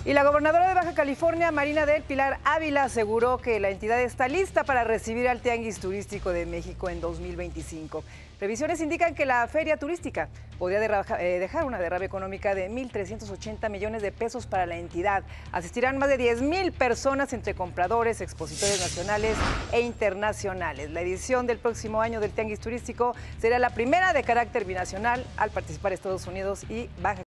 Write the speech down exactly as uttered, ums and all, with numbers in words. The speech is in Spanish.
Y la gobernadora de Baja California, Marina del Pilar Ávila, aseguró que la entidad está lista para recibir al Tianguis Turístico de México en dos mil veinticinco. Previsiones indican que la feria turística podría dejar una derrama económica de mil trescientos ochenta millones de pesos para la entidad. Asistirán más de diez mil personas entre compradores, expositores nacionales e internacionales. La edición del próximo año del Tianguis Turístico será la primera de carácter binacional al participar Estados Unidos y Baja